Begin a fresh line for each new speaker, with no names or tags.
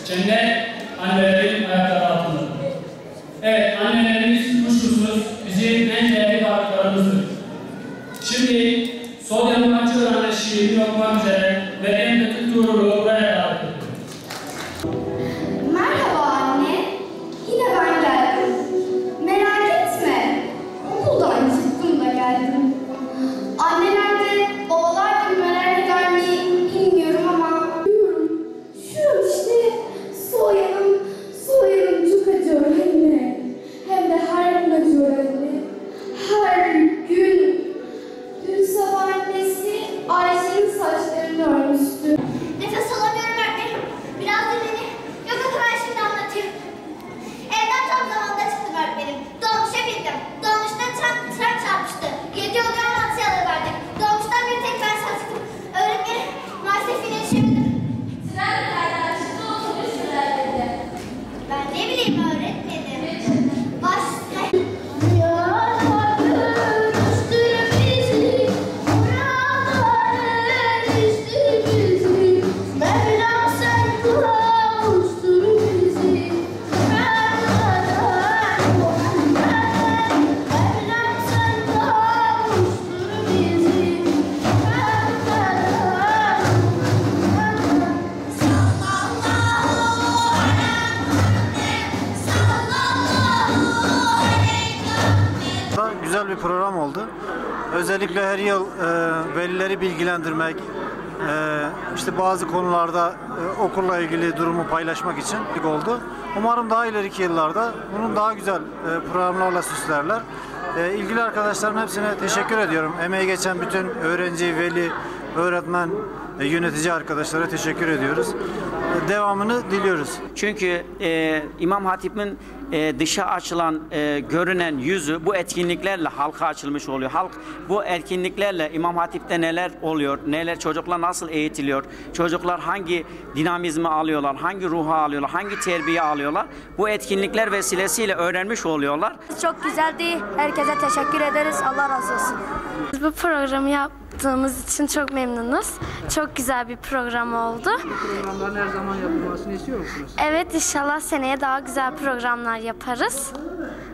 cennet annelerin ayakları altındadır. Evet, annelerimiz kuşkusuz bizim en değerli varlıklarımızdır. Şimdi sol yanımı açılan şiirini okumak üzere ve en bütün gururlu buraya davet ediyorum.
Merhaba anne, yine ben geldim. Merak etme, okuldan çıktım da geldim. Anneler de babalar da nereye gelmeyi bilmiyorum ama biliyorum. Şu işte soğuyanım çok acıyor anne. Hem de her gün acıyor anne. Her gün. Dün sabah annesi Ayşe'nin saçlarını örmüştü.
Nefes alamıyorum öğretmenim. Biraz dinlenin. Yok ben şimdi anlatayım. Evden tam zamanında çıktım öğretmenim. Dolmuşa bindim. Dolmuşta tren çarpmıştı. 7 yoldan 6 alıverdik. Dolmuştan bir tek ben saçtım. Öğretmenim maalesef yine yetişemedim.
Tren nereden çıktı otobüs nerede?
Ben ne bileyim öğretmenim. Başka.
Güzel bir program oldu. Özellikle her yıl velileri bilgilendirmek, işte bazı konularda okulla ilgili durumu paylaşmak için oldu. Umarım daha ileriki yıllarda bunun daha güzel programlarla süslerler. İlgili arkadaşların hepsine teşekkür ediyorum. Emeği geçen bütün öğrenci, veli, öğretmen, yönetici arkadaşlara teşekkür ediyoruz. Devamını diliyoruz.
Çünkü İmam Hatip'in dışa açılan, görünen yüzü bu etkinliklerle halka açılmış oluyor. Halk bu etkinliklerle İmam Hatip'te neler oluyor, çocuklar nasıl eğitiliyor, çocuklar hangi dinamizmi alıyorlar, hangi ruhu alıyorlar, hangi terbiye alıyorlar, bu etkinlikler vesilesiyle öğrenmiş oluyorlar.
Çok güzeldi. Herkese teşekkür ederiz. Allah razı olsun.
Biz bu programı yaptığımız için çok memnunuz. Çok güzel bir program oldu.
Bu programların her zaman yapılmasını istiyor musunuz?
Evet, inşallah seneye daha güzel programlar yaparız.